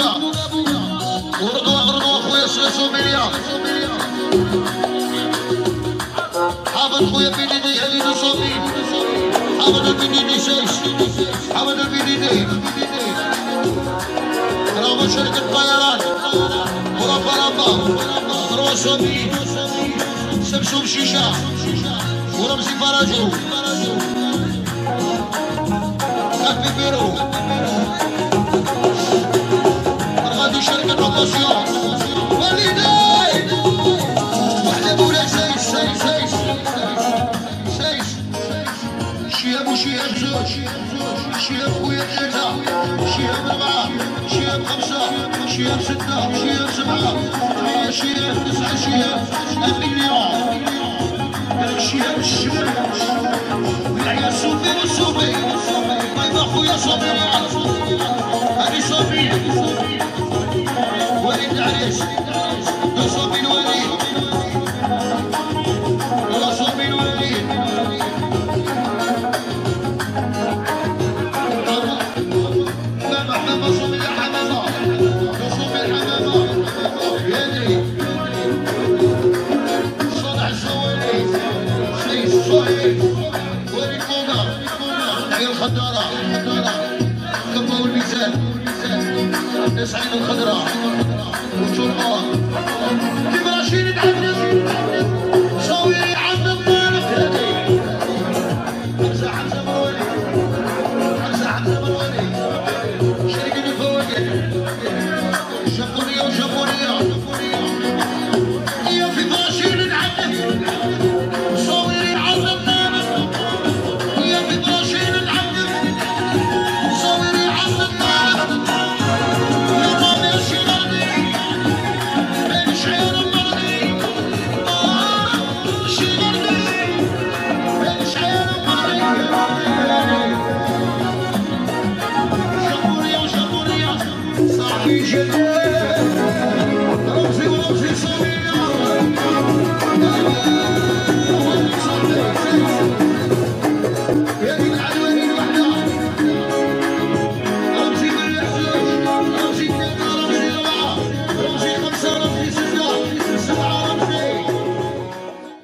ابويا ورضوا اخويا سوميليا حافظ خويا بيديدي علي صومي حافظ البيديدي شيش حافظ البيديدي راهو شركة طيران وربا روح صومي سمسوم شيشة ورمزي فراجو كافي بيرو غادي شركة روبوسيون والدي وحدة مولاي سيس شياب وشياب زوج شياب خويا ثلاثة شياب أربعة شياب خمسة شياب ستة شياب سبعة شياب تسعة شياب مليون شياب الشباب العيال صوفي والصوفي طيب أخويا صوفي هذه صوفي وليد العريس صوفي الوليد والله صوفي الوليد حمامة صوفي يا حمامة صوفي الحمامة يدري صالح الزوالي سيد صهيب وليد موضة عيال الخدارة كبوا الميزان نسعين الخضراء وتربة كيف راشين تعلم صوي عبد الطارق هادي حمزة مرواني حمزة مرواني شركة الفواكه جابونية يا في راشين تعلم صوي عبد الطارق يا في راشين تعلم صوي عبد الطارق صاحبي جنون